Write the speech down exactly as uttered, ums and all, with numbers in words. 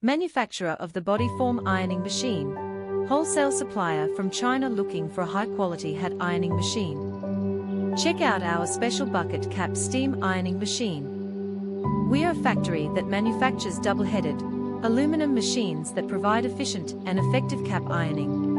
Manufacturer of the body form ironing machine. Wholesale supplier from China looking for a high-quality hat ironing machine. Check out our special bucket cap steam ironing machine. We are a factory that manufactures double-headed aluminum machines that provide efficient and effective cap ironing.